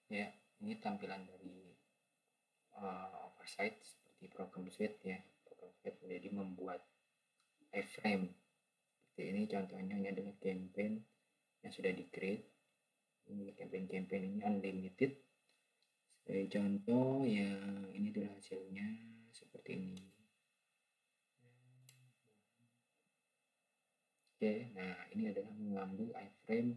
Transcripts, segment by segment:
Ya, ini tampilan dari Oversight seperti program suite ya. Program suite jadi membuat iframe seperti ini. Contohnya ini adalah campaign yang sudah di create. Ini campaign ini unlimited. Sebagai contoh ya, ini adalah hasilnya seperti ini. Oke, nah ini adalah mengambil iframe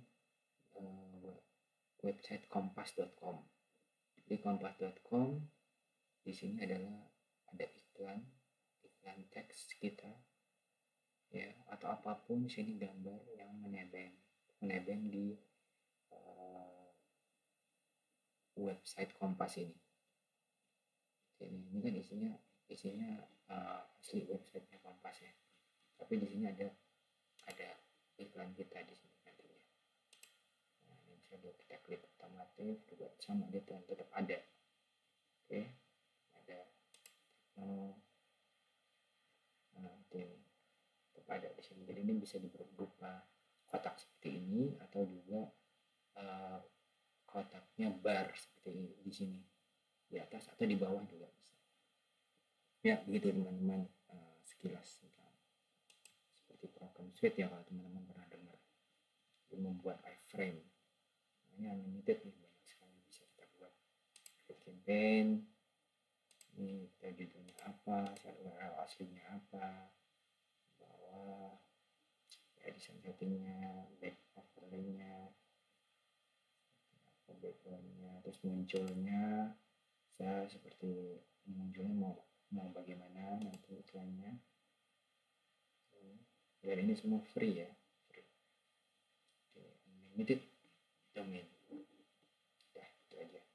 website kompas.com. Di kompas.com di sini adalah ada iklan teks kita ya, atau apapun sini gambar yang menebeng di website Kompas ini. Ini kan isinya asli websitenya Kompas ya, tapi di sini ada iklan kita di sini nantinya. Nah, ini bisa kita klik otomatis juga sama, dia tetap ada. Oke, ada ini tetap ada di sini. Jadi ini bisa berupa kotak seperti ini atau juga kotaknya bar seperti ini di sini, di atas atau di bawah juga bisa. Ya begitu teman-teman, sekilas tentang seperti program suite ya, kalau teman-teman pernah dengar. Jadi membuat iframe, ini unlimited nih, banyak sekali bisa kita buat. Campaign ini kita judulnya apa, URL aslinya apa, bawah ya desain settingnya, back overlaynya, backgroundnya, terus munculnya saya seperti munculnya mau bagaimana nanti iklannya. Dan ini semua free ya, free. Unlimited domain. Dah, itu aja.